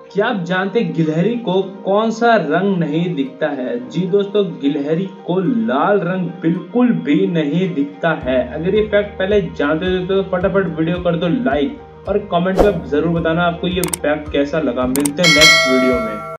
क्या आप जानते गिलहरी को कौन सा रंग नहीं दिखता है? जी दोस्तों, गिलहरी को लाल रंग बिल्कुल भी नहीं दिखता है। अगर ये फैक्ट पहले जानते थे तो फटाफट वीडियो कर दो लाइक और कमेंट में जरूर बताना आपको ये फैक्ट कैसा लगा। मिलते हैं नेक्स्ट वीडियो में।